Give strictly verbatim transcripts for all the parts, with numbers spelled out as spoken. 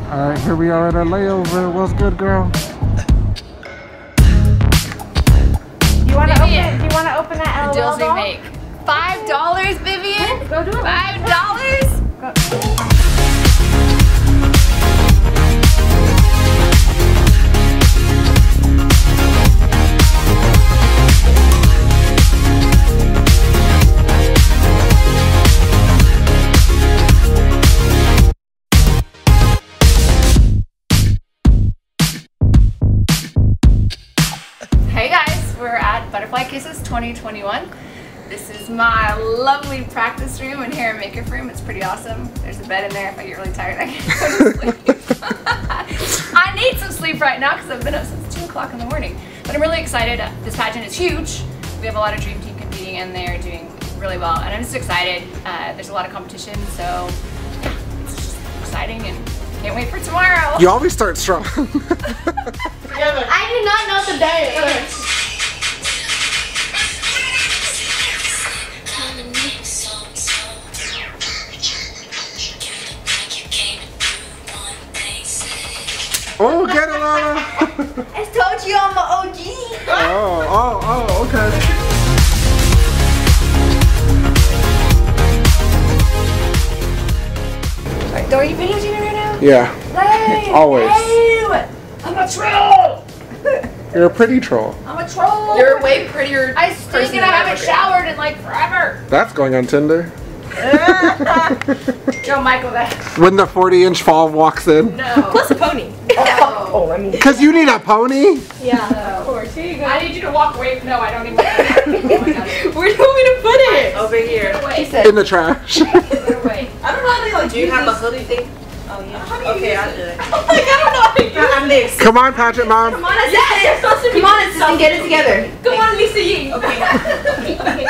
Alright, here we are at our layover. What's good, girl? You wanna open do you wanna open that L O L deals we doll? make. Five dollars, Vivian? Go do it. Five dollars? Hey guys, we're at Butterfly Kisses twenty twenty-one. This is my lovely practice room and hair and makeup room. It's pretty awesome. There's a bed in there if I get really tired. I can go to sleep. I need some sleep right now because I've been up since two o'clock in the morning. But I'm really excited. This pageant is huge. We have a lot of dream team competing and they're doing really well. And I'm just excited. Uh, there's a lot of competition, so yeah, it's just exciting and can't wait for tomorrow. You always start strong. I do not know the bed. Oh, get it, Lana! I told you I'm an O G. Oh, oh, oh, okay. Wait, are you videotaping right now? Yeah. No. Always. No. I'm a troll. You're a pretty troll. I'm a troll. You're way prettier. I stink and I haven't showered in like forever. That's going on Tinder. Yo, Michael, that. When the forty inch fall walks in. No. Plus a pony. Oh, oh I mean. Because you need a pony? Yeah. Of course. Here you go. I need you to walk away. No, I don't even. Where do you want me to put it? Over here. He said. In the trash. Get away. I don't know how to like. Do you have a hoodie thing? Oh yeah. Okay, I'll do it. I'm like, I don't know how to use it. I'm next. Come on, Pageant Mom. Come on, yes, you're supposed to be. Come on, assistant, get it together. Come on, Lisa Yee. Okay.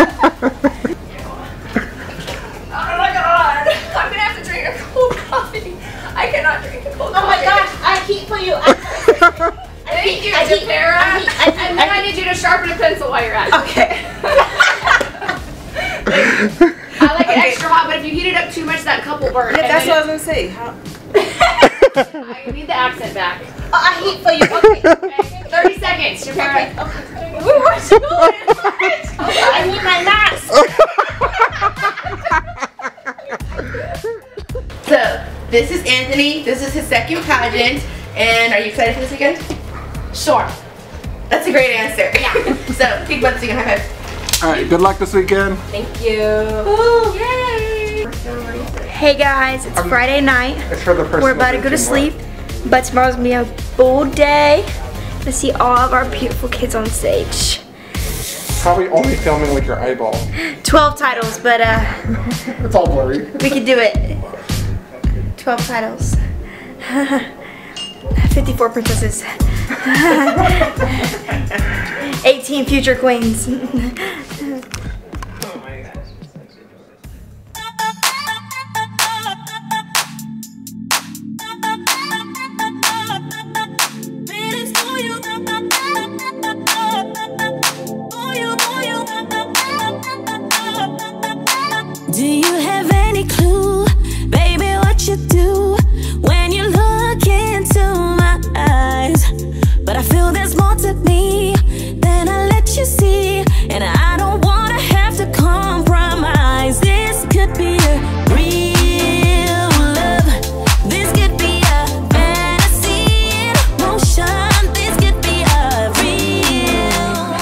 Oh my god! I'm gonna have to drink a cold coffee. I cannot drink a cold coffee. Oh my gosh, I keep for you. Thank you, Japera. And then I need you to sharpen a pencil while you're at it. Okay. I like it extra hot, but if you heat it up too much, that cup will burn. Yeah, that's what I was gonna say. How? I need the accent back. Oh, I heat for you. Okay. Okay. thirty seconds, Japera. Okay. Where was you going? I need my mask. So, this is Anthony. This is his second pageant. And are you excited for this weekend? Sure. That's a great answer. Yeah. So, think about this weekend. High five. Alright, good luck this weekend. Thank you. Ooh, yay. Hey guys, it's Friday night. It's for the person. We're about to go to sleep, but tomorrow's gonna be a full day to see all of our beautiful kids on stage. Probably only filming with your eyeball. twelve titles, but uh, It's all blurry. we can do it. twelve titles. fifty-four princesses. eighteen future queens. Do you have any clue, baby, what you do when you look into my eyes? But I feel there's more to me than I let you see, and I don't wanna have to compromise. This could be a real love. This could be a fantasy in motion. This could be a real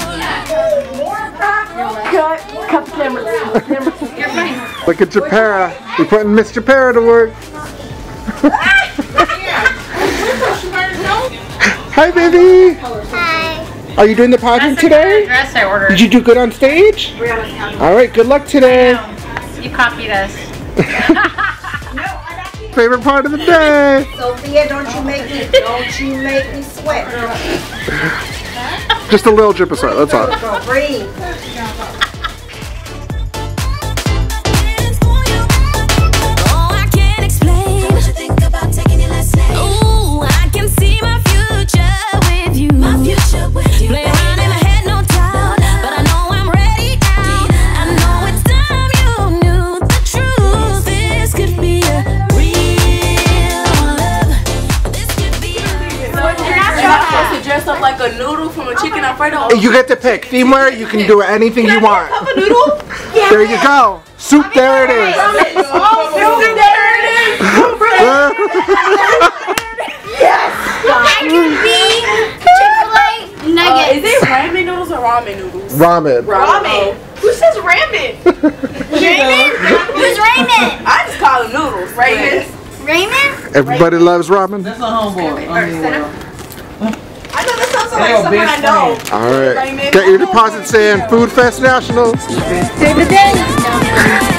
Cut, cut the camera. camera. You're fine. Look at Japera. We're putting Miss Japera to work. Hi, baby. Hi. Are you doing the pageant today? Dress I ordered. Did you do good on stage? All right, good luck today. You copied us. Favorite part of the day. Sophia, don't you make me, don't you make me sweat. Just a little drip of sweat, that's all. Girl, breathe. Oh, I can't explain. What you think about taking your last name? Ooh, I can see my future with you. My future with you. Play around in my head, no doubt. But I know I'm ready now. I know it's time you knew the truth. This could be a real love. You get to pick. Themeware, you can do anything you want. Cup of noodle? Yeah. There you go. Soup, there it is. Oh, soup, there it is. Yes. Chick-fil-A nuggets. Uh, is it ramen noodles or ramen noodles? Ramen. Ramen. Who says ramen? Ramen? Who's Raymond? I just call them noodles. Ramen. Raymond? Everybody loves ramen. That's a homeboy. I mean, uh, I know that sounds like someone I know. All right. Get your deposits in. Food Fest Nationals. Save the day.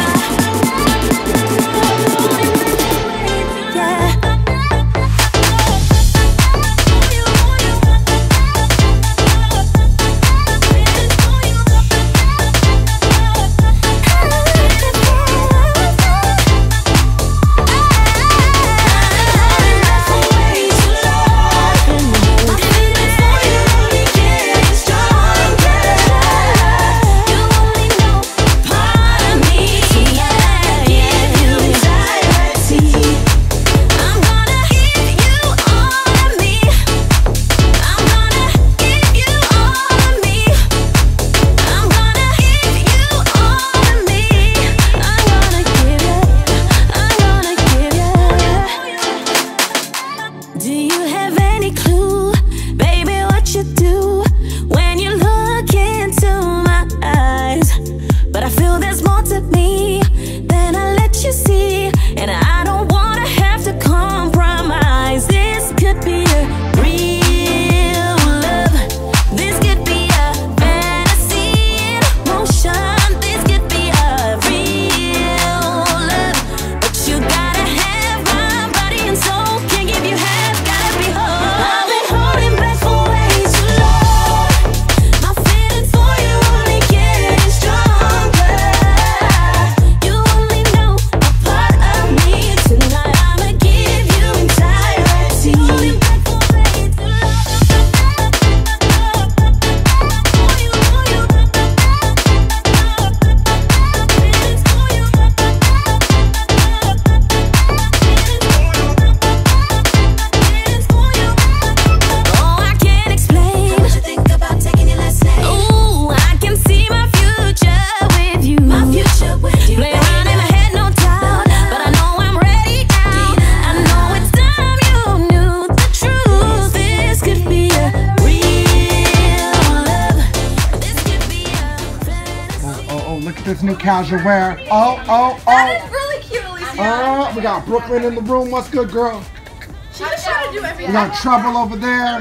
This new casual wear. Oh, oh, oh. That is really cute, Alicia. Oh, we got Brooklyn in the room. What's good, girl? She just trying to do everything. We got Trouble over there.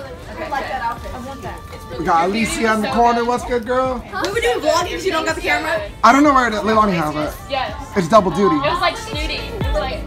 I like that outfit. I want that. We got Alicia in the corner. What's good, girl? We were doing vlogging because you don't got the camera. I don't know where to Leilani has it. Yes. It's double duty. It was like snooty. It was like.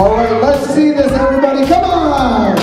All right, let's see this, everybody. Come on.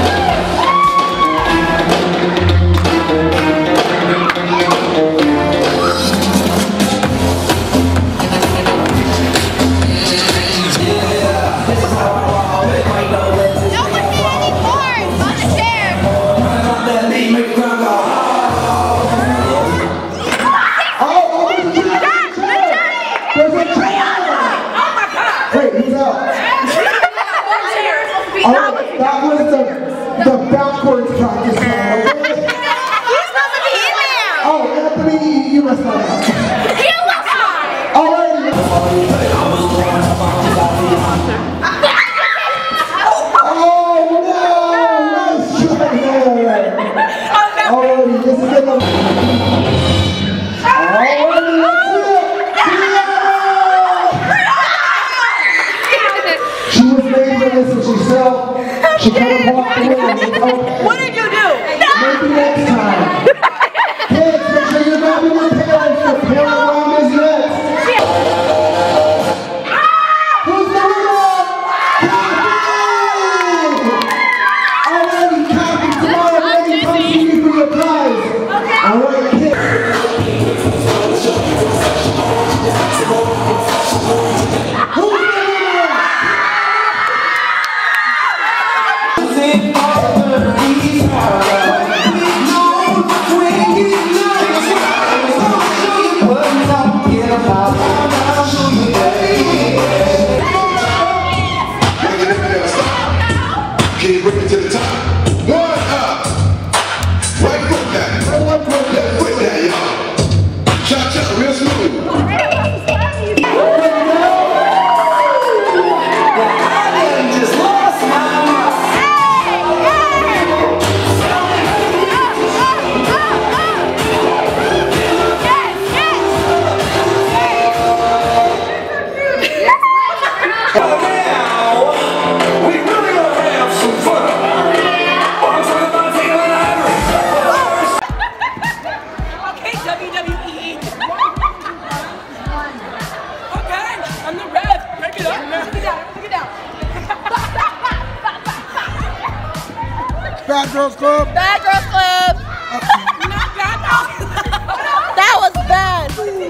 That was the, the backwards practice now. You're supposed to be in there! Oh, Anthony, you must not have. You must not! Alrighty. Oh, no! Nice try there! Alrighty, this is good. Alrighty, let's do it! She was made for this and she fell. She could have walked away and said, okay. What did you do? Maybe next time. Kids, make sure you're grabbing your parents. The parent round is next. Who's the winner? Kathy! Alrighty, Kathy, tomorrow Megan comes to you for your prize. Alright, kids. Who's the winner? Bad Girls Club. Bad Girls Club. Not bad girls. That was bad.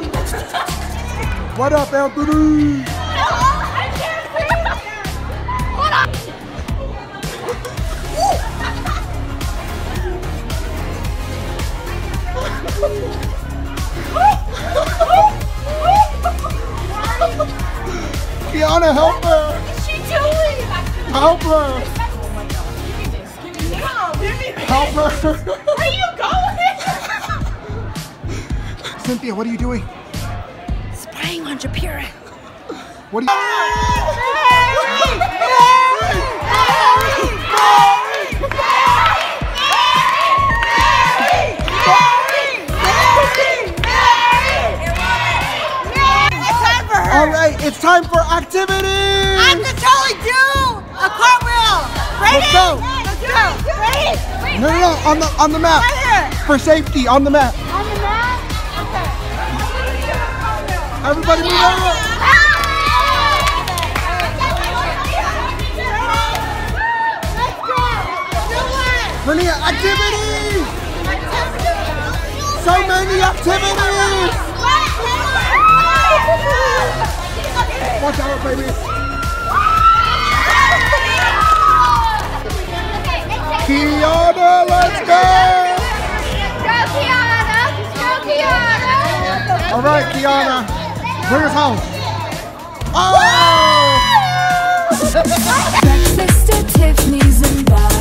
What up, Anthony? I can't see. Hold on. Kiana, help her. What is she doing? Help her. Help her. Where are you going? Cynthia, what are you doing? Spraying on Japira. What are you All right, it's time for activity. I can totally do a cartwheel. Ready? Let's go. Let's go. Ready? No, no, no, on the on the mat. Right here. For safety, on the mat. On the mat? Okay. Everybody move over. Let's go. Do it. Linnea, activity. So many activities. Watch out, baby. Kiana, let's go. Go, Kiana. Go, Kiana. All right, Kiana. Bring us home. Oh! Breakfast at Tiffany's and bar.